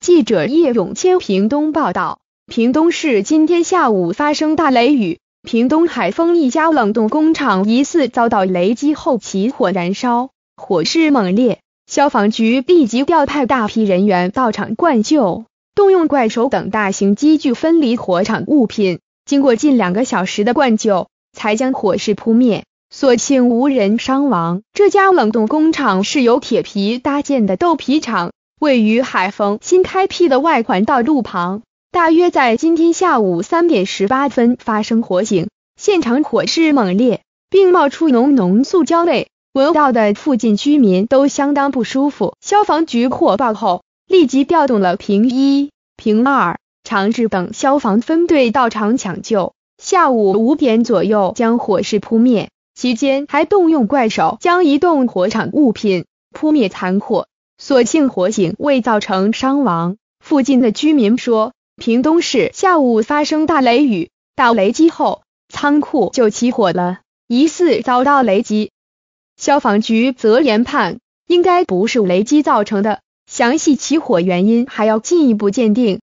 记者叶永谦屏东报道，屏东市今天下午发生大雷雨，屏东海丰一家冷冻工厂疑似遭到雷击后起火燃烧，火势猛烈，消防局立即调派大批人员到场灌救，动用怪手等大型机具分离火场物品，经过近2个小时的灌救，才将火势扑灭，所幸无人伤亡。这家冷冻工厂是由铁皮搭建的豆皮厂，位于海丰新开辟的外环道路旁，大约在今天下午3点18分发生火警，现场火势猛烈，并冒出浓浓塑胶味，闻到的附近居民都相当不舒服。消防局获报后，立即调动了平1、平2、长治等消防分队到场抢救，下午5点左右将火势扑灭，期间还动用怪手将移动火场物品扑灭残火，所幸火警未造成伤亡。附近的居民说，屏东市下午发生大雷雨，到雷击后，仓库就起火了，疑似遭到雷击。消防局则研判，应该不是雷击造成的，详细起火原因还要进一步鉴定。